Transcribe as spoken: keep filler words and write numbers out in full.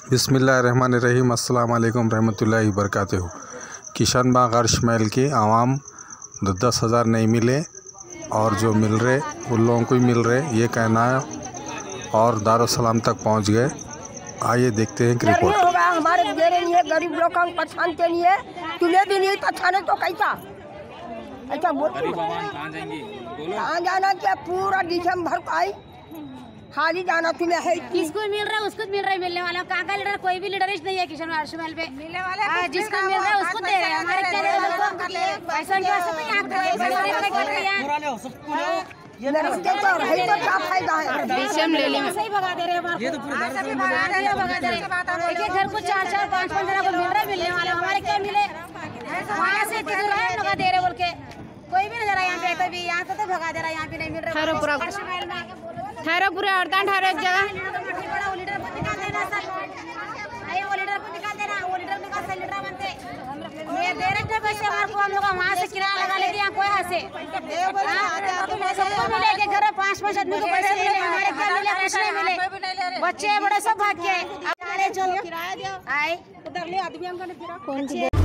बिस्मिल्लाहिर्रहमानिर्रहीम अस्सलाम वालेकुम रहमतुल्लाहि वबरकातुहू। किशन बाग अर्श महल के आवाम दस हज़ार नहीं मिले और जो मिल रहे उन लोगों को ही मिल रहे ये कहना है और दारुस्सलाम तक पहुंच गए। आइए देखते हैं रिपोर्ट। होगा हमारे मेरे लिए गरीब लोग का पहचान के लिए तुम्हें भी नहीं पहचाने तो कैसा ऐसा कहाँ जाना क्या पूरा दिसंबर का आई खाली जाना तुम्हें है किसको मिल रहा है उसको मिल रहा है मिलने वाला कहाँ का लीडर कोई भी लीडरिस्ट नहीं है किशन अर्श महल पे मिलने वाला जिसको मिल रहा है उसको दे रहे हैं। हमारे क्या पैसा की वास्ते तो क्या फायदा है सही भगा दे रहे हैं। ये तो पूरा घर को चार चार पाँच पाँच जना को मिल रहा है मिलने वाला हमारे क्या मिले वहाँ से भगा दे रहे बोल के कोई भी नजर यहाँ पे तभी यहाँ से तो भगा दे रहा है यहाँ पे नहीं मिल रहा है। ठहरो पूरे औरतां ठहरो एक जगह। वो लीडर को निकाल देना सर वो लीडर को निकाल देना वो लीडर निकाल सर लीडर बनते मैं दे रहे थे पैसे हमारे को हम लोग वहाँ से किराया लगा लेके यहाँ कोई से सबको मिले के घर पाँच पाँच आदमी को पैसे मिले हमारे क्या मिले पैसे नहीं मिले बच्चे बड़े सब भाग के आए चलो किराया दो आए उधर ले आदमी हमको